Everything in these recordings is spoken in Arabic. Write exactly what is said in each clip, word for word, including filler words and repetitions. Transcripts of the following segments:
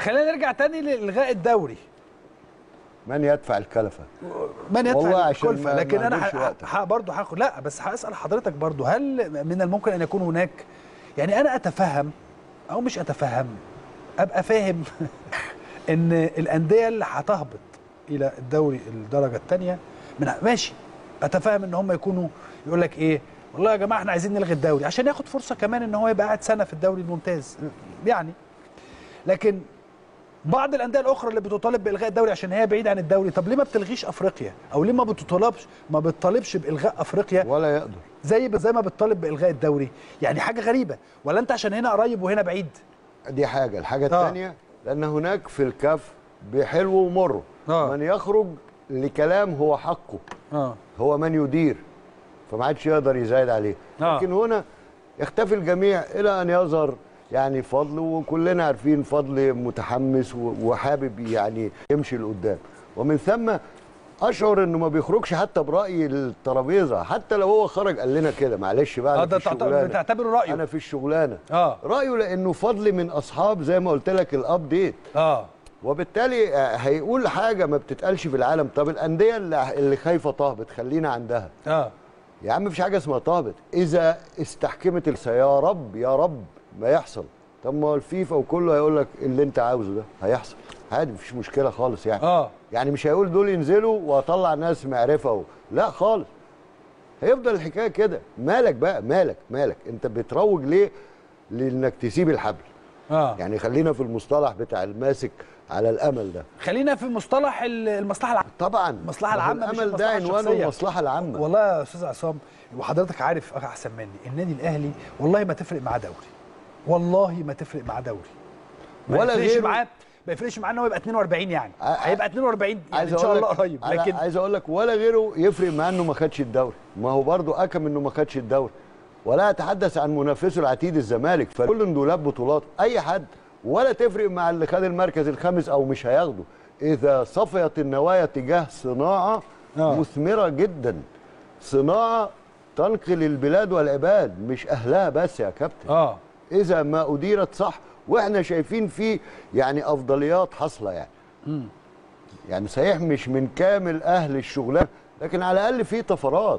خلينا نرجع تاني لإلغاء الدوري. من يدفع الكلفة؟ من يدفع الكلفة؟ لكن ما أنا برضه هاخد لا بس هسأل حضرتك برضه، هل من الممكن أن يكون هناك، يعني أنا أتفهم أو مش أتفهم، أبقى فاهم إن الأندية اللي هتهبط إلى الدوري الدرجة الثانية من ماشي، أتفهم إن هم يكونوا يقول لك إيه والله يا جماعة إحنا عايزين نلغي الدوري عشان ياخد فرصة كمان إن هو يبقى قاعد سنة في الدوري الممتاز يعني. لكن بعض الانديه الاخرى اللي بتطالب بالغاء الدوري عشان هي بعيده عن الدوري، طب ليه ما بتلغيش افريقيا؟ او ليه ما بتطالبش ما بتطالبش بالغاء افريقيا ولا يقدر زي زي ما بتطالب بالغاء الدوري؟ يعني حاجه غريبه، ولا انت عشان هنا قريب وهنا بعيد؟ دي حاجه. الحاجه الثانيه آه. لان هناك في الكاف بحلو ومره آه. من يخرج لكلام هو حقه آه. هو من يدير، فما عادش يقدر يزايد عليه آه. لكن هنا يختفي الجميع الى ان يظهر يعني فضل، وكلنا عارفين فضل متحمس وحابب يعني يمشي لقدام، ومن ثم اشعر انه ما بيخرجش حتى براي الترابيزه، حتى لو هو خرج قال لنا كده معلش بقى اه ده بتعتبره رايه؟ انا في الشغلانه اه رايه لانه فضل من اصحاب زي ما قلت لك الابديت اه وبالتالي هيقول حاجه ما بتتقالش في العالم. طب الانديه اللي, اللي خايفه تهبط خلينا عندها اه يا عم، مفيش حاجه اسمها تهبط اذا استحكمت. يا رب يا رب ما يحصل. طب ما الفيفا وكله هيقول لك اللي انت عاوزه ده هيحصل عادي، مفيش مشكله خالص يعني. اه يعني مش هيقول دول ينزلوا واطلع ناس معرفه و... لا خالص، هيفضل الحكايه كده. مالك بقى مالك مالك انت بتروج ليه لانك تسيب الحبل؟ اه يعني خلينا في المصطلح بتاع الماسك على الامل ده، خلينا في مصطلح المصلحه العامه. طبعا المصلحه العامه مش الامل ده عنوانه المصلحه العامه. والله يا استاذ عصام وحضرتك عارف احسن مني، النادي الاهلي والله ما تفرق معاه دوري، والله ما تفرق معاه دوري، ولا غيره. معاه ما يفرقش معاه ان هو يبقى اتنين واربعين، يعني هيبقى اتنين واربعين يعني ان شاء الله قريب. لكن عايز اقول لك ولا غيره يفرق معاه انه ما خدش الدوري، ما هو برضه اكم انه ما خدش الدوري، ولا اتحدث عن منافسه العتيد الزمالك، فكل دولاب بطولات اي حد، ولا تفرق مع اللي خد المركز الخامس او مش هياخده، اذا صفيت النوايا تجاه صناعه آه. مثمره جدا، صناعه تنقل البلاد والعباد مش اهلها بس يا كابتن. اه اذا ما اديرت صح، واحنا شايفين فيه يعني افضليات حاصله يعني. امم يعني صحيح مش من كامل اهل الشغلانه، لكن على الاقل في طفرات.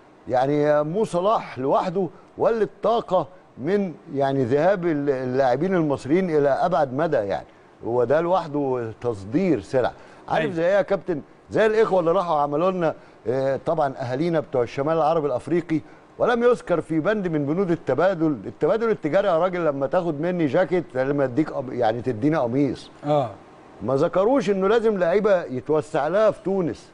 يعني مو صلاح لوحده ولد طاقه من يعني ذهاب اللاعبين المصريين الى ابعد مدى، يعني هو ده لوحده تصدير سلع. عارف زي ايه يا كابتن؟ زي الاخوه اللي راحوا عملوا لنا طبعا اهالينا بتوع الشمال العربي الافريقي، ولم يذكر في بند من بنود التبادل، التبادل التجاري يا راجل لما تاخد مني جاكيت لما اديك يعني تديني قميص. اه ما ذكروش انه لازم لعيبه يتوسع لها في تونس.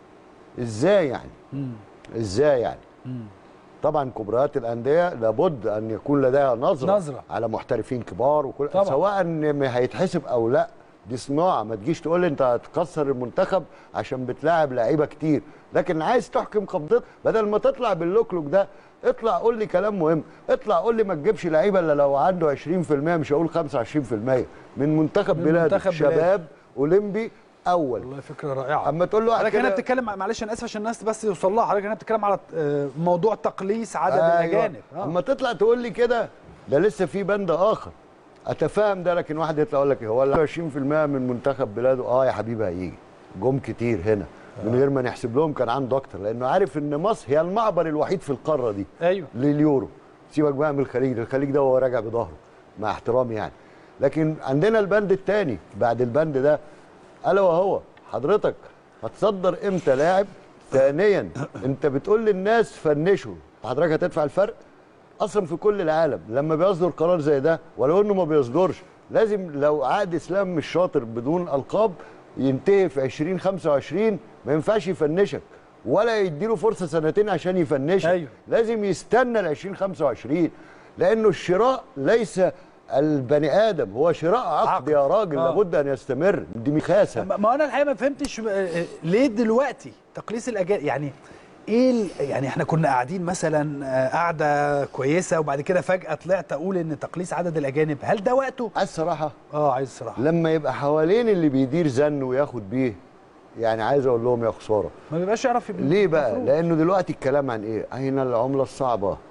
ازاي يعني؟ مم. ازاي يعني؟ مم. طبعا كبريات الانديه لابد ان يكون لديها نظره, نظرة. على محترفين كبار وكل طبعا. سواء هيتحسب او لا، دي صناعه. ما تجيش تقول لي انت هتكسر المنتخب عشان بتلاعب لعيبه كتير، لكن عايز تحكم قبضتك بدل ما تطلع باللوكلوك ده. اطلع قول لي كلام مهم، اطلع قول لي ما تجيبش لعيبه الا لو عنده عشرين في المية، مش هقول خمسة وعشرين في المية من منتخب بلاد شباب اولمبي اول. والله فكره رائعه. اما تقول له حضرتك هنا بتتكلم، معلش انا اسف عشان الناس بس يوصل لها، حضرتك هنا بتتكلم على موضوع تقليص عدد أيوة. الاجانب. آه. اما تطلع تقول لي كده ده لسه في بند اخر اتفاهم ده، لكن واحد يطلع يقول لك هو عشرين في المية من منتخب بلاده. اه يا حبيبي هيجي جم كتير هنا آه. من غير ما نحسب لهم كان عنده اكتر، لانه عارف ان مصر هي المعبر الوحيد في القاره دي ايوه لليورو. سيبك بقى من الخليج، الخليج ده هو راجع بظهره مع احترامي يعني. لكن عندنا البند الثاني بعد البند ده، الا وهو حضرتك هتصدر امتى لاعب؟ ثانيا انت بتقول للناس فنشوا، حضرتك هتدفع الفرق؟ اصلا في كل العالم لما بيصدر قرار زي ده، ولو انه ما بيصدرش، لازم لو عقد اسلام مش شاطر بدون القاب ينتهي في عشرين خمسة وعشرين، ما ينفعش يفنشك ولا يديله فرصه سنتين عشان يفنشك. أيوه. لازم يستنى ل عشرين خمسة وعشرين، لانه الشراء ليس البني ادم، هو شراء عقد, عقد. يا راجل آه. لابد ان يستمر، دي مخاسه. ما انا الحقيقه ما فهمتش ليه دلوقتي تقليص الاجانب، يعني ايه يعني احنا كنا قاعدين مثلا قاعده كويسه وبعد كده فجاه طلعت اقول ان تقليص عدد الاجانب، هل ده وقته؟ عايز الصراحه؟ اه عايز الصراحه. لما يبقى حوالين اللي بيدير زن وياخد بيه، يعني عايز اقول لهم يا خساره ما بيبقاش يعرف ليه بقى؟ لانه دلوقتي الكلام عن ايه؟ اين العمله الصعبه؟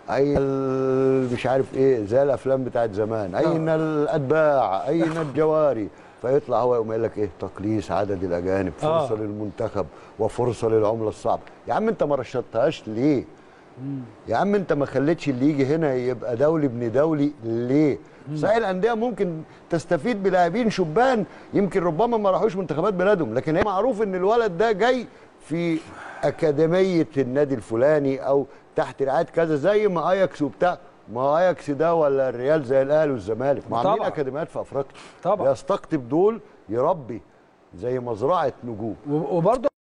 اين مش عارف ايه زي الافلام بتاعت زمان، اين الاتباع، اين الجواري، فيطلع هو يقوم قايل لك ايه؟ تقليص عدد الاجانب، فرصه آه. للمنتخب وفرصه للعمله الصعبه. يا عم انت ما رشدتهاش ليه؟ مم. يا عم انت ما خليتش اللي يجي هنا يبقى دولي ابن دولي ليه؟ صحيح الانديه ممكن تستفيد بلاعبين شبان يمكن ربما ما راحوش منتخبات بلادهم، لكن هي معروف ان الولد ده جاي في اكاديميه النادي الفلاني او تحت رعايه كذا، زي ما اياكس وبتاع. ما اياكس ده ولا الريال زي الاهلي والزمالك، ما عاملين اكاديميات في افريقيا طبعا، يستقطب دول يربي زي مزرعه نجوم. وبرضه